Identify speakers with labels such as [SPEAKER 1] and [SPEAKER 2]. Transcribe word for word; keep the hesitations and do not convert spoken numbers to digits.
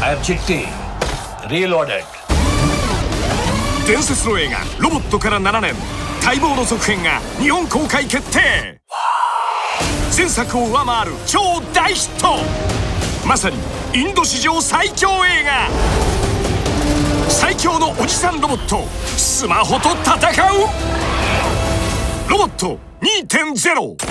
[SPEAKER 1] I am Chitti. Reloaded.
[SPEAKER 2] 伝説の映画「ロボット」からななねん、待望の続編が日本公開決定。前作を上回る超大ヒット。まさにインド史上最強映画。最強のおじさんロボット、スマホと戦うロボット にてんゼロ。